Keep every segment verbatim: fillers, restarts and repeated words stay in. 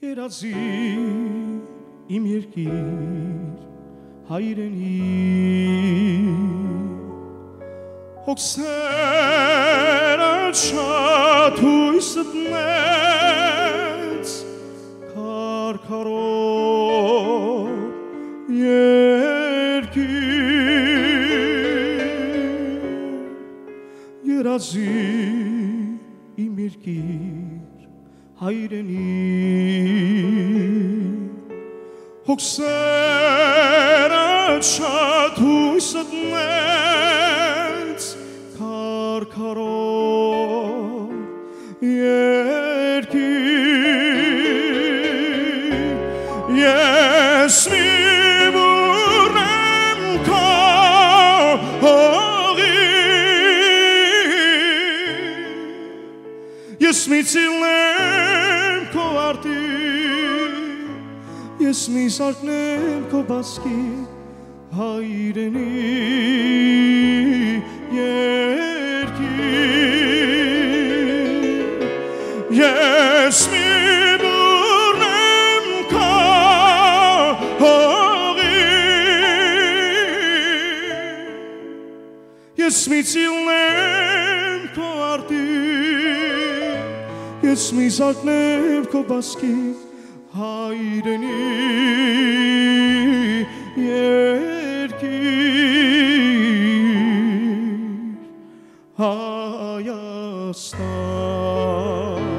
երազի իմ երկիր հայրենի հոգսերը շատ հույսդ մեծ քարքարով երկիր երազի իմ երկիր հայրենի հոգսերը շատ հույսդ մեծ քարքարով երկիր ես մի բուրեմ քո հողի ես մի ծիլեմ քո արտի ես մի սարքնեմ քո բասկի հայրենի երկիր ես մի բուրնեմ քո հողի ես մի ծիլնեմ քո արտի ես մի սարքնեմ քո բասկի հայրենի երկիր Հայաստան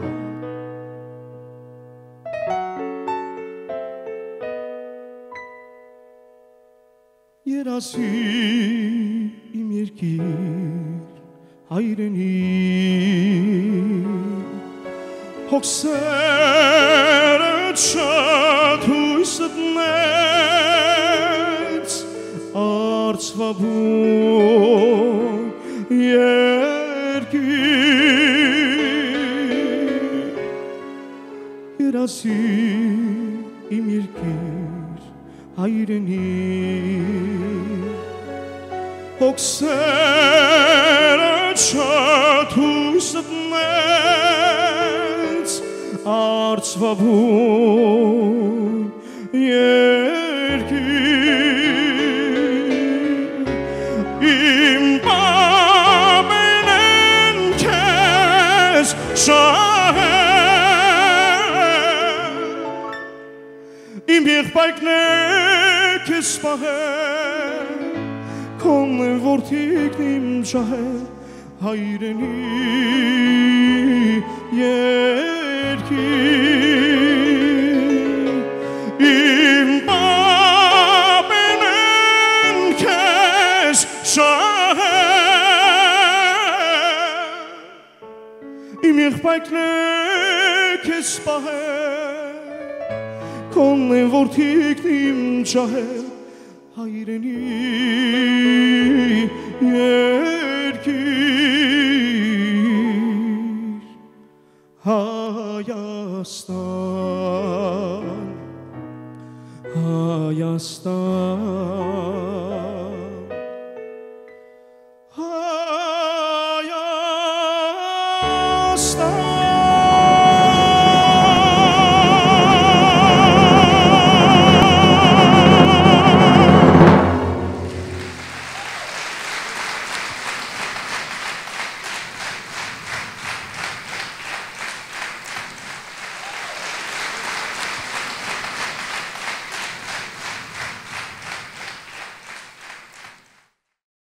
երազի իմ երկիր հայրենի հոգսերը շատ հույսդ մեծ արծվաբուն երկիր երազի իմ երկիր հայրենի հոգսերը շատ հույսդ մեծ արծվաբուն երկիր իմ պամեն են քեզ շահել իմ եղբայրն է քեզ պահել քոն են որդիկն իմ ջահել հայրենի երկիր իմ պապեն են քեզ շահել իմ եղբայրն է քեզ պահել քոն են որդիկն իմ ջահել հայրենի երկիր Հայաստան Հայաստան